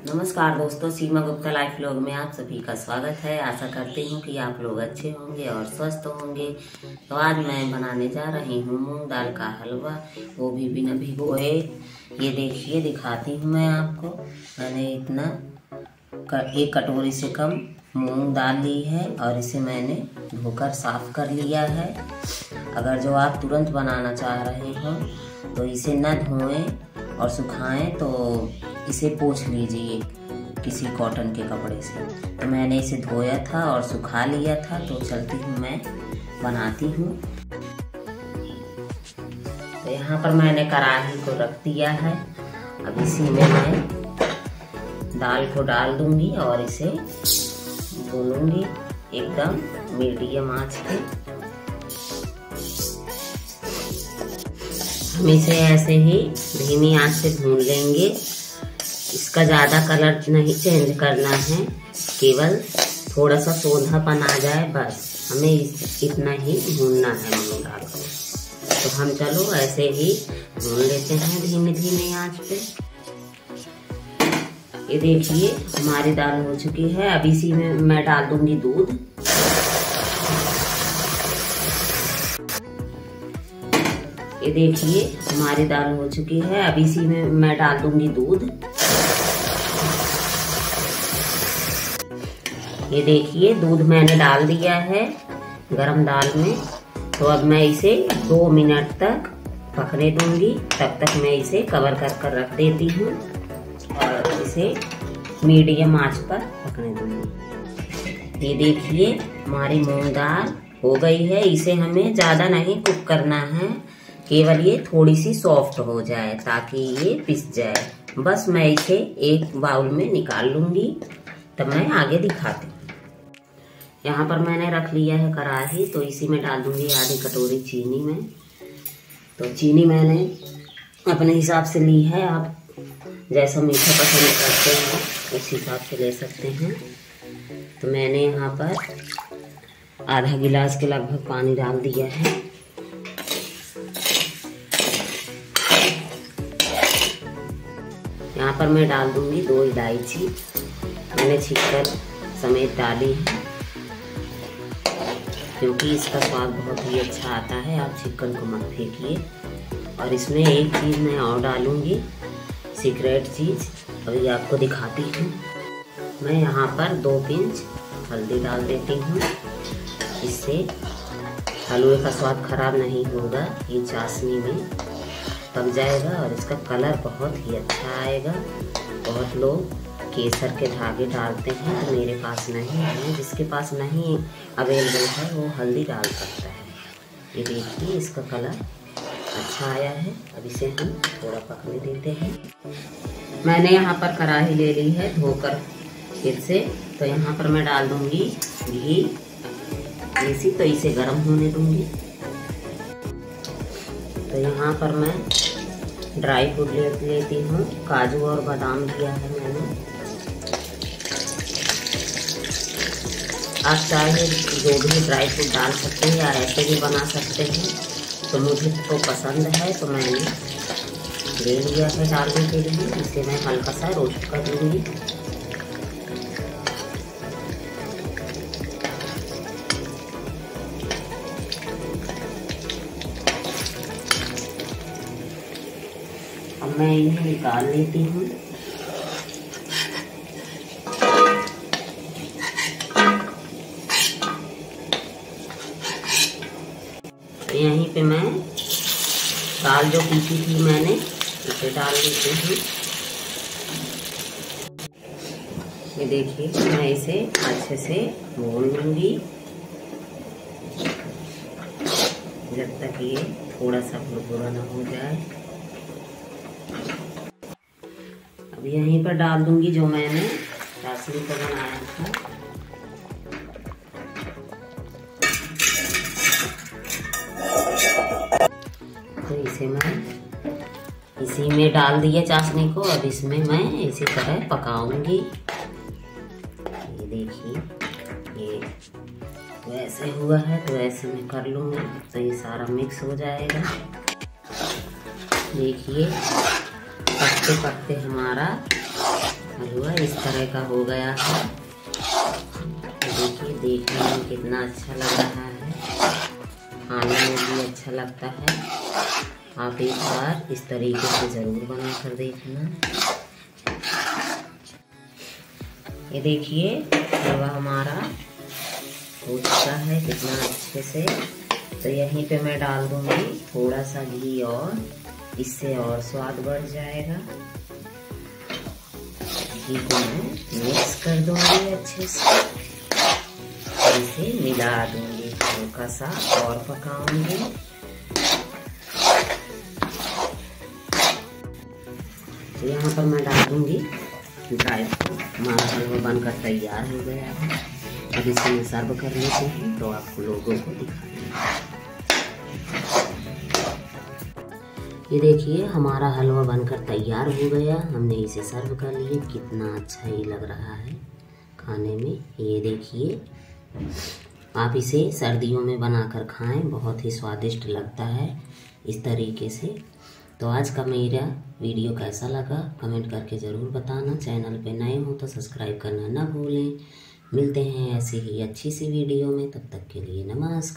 नमस्कार दोस्तों, सीमा Gupta life vlog में आप सभी का स्वागत है। आशा करती हूँ कि आप लोग अच्छे होंगे और स्वस्थ होंगे। तो आज मैं बनाने जा रही हूँ मूंग दाल का हलवा, वो भी बिना भिगोए। ये देखिए, दिखाती हूँ मैं आपको। मैंने एक कटोरी से कम मूंग दाल ली है और इसे मैंने धोकर साफ कर लिया है। अगर जो आप तुरंत बनाना चाह रहे हो तो इसे न धोएं और सुखाएं, तो इसे पोंछ लीजिए किसी कॉटन के कपड़े से। तो मैंने इसे धोया था और सुखा लिया था। तो चलती हूँ, मैं बनाती हूँ। तो यहाँ पर मैंने कढ़ाई को रख दिया है। अब इसी में मैं दाल को डाल दूंगी और इसे भूनूंगी एकदम मीडियम आंच पे। हम इसे ऐसे ही धीमी आंच से भून लेंगे। इसका ज़्यादा कलर नहीं चेंज करना है, केवल थोड़ा सा सोंधापन आ जाए, बस हमें इतना ही भूनना है मूंग दाल को। तो हम चलो ऐसे ही भून लेते हैं धीमे धीमे आंच पे। ये देखिए, हमारी दाल हो चुकी है। अब इसी में मैं डाल दूंगी दूध। ये देखिए, हमारी दाल हो चुकी है। अब इसी में मैं डाल दूंगी दूध। ये देखिए, दूध मैंने डाल दिया है गरम दाल में। तो अब मैं इसे 2 मिनट तक पकने दूंगी। तब तक मैं इसे कवर कर रख देती हूँ और इसे मीडियम आंच पर पकने दूंगी। ये देखिए, हमारी मूंग दाल हो गई है। इसे हमें ज्यादा नहीं कुक करना है, केवल ये थोड़ी सी सॉफ्ट हो जाए ताकि ये पिस जाए। बस मैं इसे एक बाउल में निकाल लूंगी, तब मैं आगे दिखाती हूँ। यहाँ पर मैंने रख लिया है कढ़ाई। तो इसी में डाल दूंगी आधी कटोरी चीनी में। तो चीनी मैंने अपने हिसाब से ली है, आप जैसा मीठा पसंद करते हैं उस हिसाब से ले सकते हैं। तो मैंने यहाँ पर आधा गिलास के लगभग पानी डाल दिया है। यहाँ पर मैं डाल दूंगी 2 इलायची, मैंने छीलकर समेत डाली है क्योंकि इसका स्वाद बहुत ही अच्छा आता है। आप चिकन को मत फेंकिए। और इसमें एक चीज़ मैं और डालूंगी, सीक्रेट चीज़, अभी आपको दिखाती हूँ। मैं यहाँ पर 2 पिंच हल्दी डाल देती हूँ। इससे हलवे का स्वाद खराब नहीं होगा, ये चाशनी में पक जाएगा और इसका कलर बहुत ही अच्छा आएगा। बहुत लोग केसर के धागे डालते हैं, तो मेरे पास नहीं है। जिसके पास नहीं अवेलेबल है वो हल्दी डाल सकता है। ये देखिए, इसका कलर अच्छा आया है। अब इसे हम थोड़ा पकने देते हैं। मैंने यहाँ पर कढ़ाई ले ली है धोकर फिर से। तो यहाँ पर मैं डाल दूंगी घी देसी, तो इसे गर्म होने दूंगी। तो यहाँ पर मैं ड्राई फ्रूट लेती हूँ, काजू और बादाम लिया है मैंने। आप चाहे जो भी ड्राई फ्रूट डाल सकते हैं या ऐसे भी बना सकते हैं। तो मुझे तो पसंद है तो मैंने ले लिया है डालने के लिए। इसे मैं हल्का सा रोस्ट कर लूँगी। अब मैं इन्हें निकाल लेती हूँ। यहीं पे मैं दाल जो पीसी थी मैंने इसे डाल देती हूँ। ये देखिए, मैं इसे अच्छे से भून लूँगी जब तक ये थोड़ा सा भुरभुरा ना हो जाए। अब यहीं पर डाल दूंगी जो मैंने चाशनी को बनाया था। तो इसे मैं इसी में डाल दिया चाशनी को। अब इसमें मैं इसी तरह पकाऊंगी। ये देखिए, ये वैसे हुआ है तो ऐसे मैं कर लूँगी, तो ये सारा मिक्स हो जाएगा। देखिए, पकते पकते हमारा हलवा इस तरह का हो गया है। देखिए, देखने में कितना अच्छा लग रहा है, खाने में भी अच्छा लगता है। आप एक बार इस तरीके से ज़रूर बना कर देखना। ये देखिए, हलवा हमारा हो चुका है कितना अच्छे से। तो यहीं पे मैं डाल दूंगी थोड़ा सा घी, और इससे और स्वाद बढ़ जाएगा। घी को मैं मिक्स कर दूंगी अच्छे से, इसे मिला दूंगी, हल्का सा और पकाऊंगी। तो यहाँ पर मैं डाल दूंगी ड्राई फ्रूट। हमारा हलवा बनकर तैयार हो गया है। अब इसे मैं सर्व कर लेती हूँ, तो आपको लोगों को दिखाऊंगी। ये देखिए, हमारा हलवा बनकर तैयार हो गया। हमने इसे सर्व कर लिया। कितना अच्छा ही लग रहा है खाने में। ये देखिए, आप इसे सर्दियों में बनाकर खाएं, बहुत ही स्वादिष्ट लगता है इस तरीके से। तो आज का मेरा वीडियो कैसा लगा कमेंट करके ज़रूर बताना। चैनल पे नए हो तो सब्सक्राइब करना ना भूलें। मिलते हैं ऐसी ही अच्छी सी वीडियो में, तब तक के लिए नमस्कार।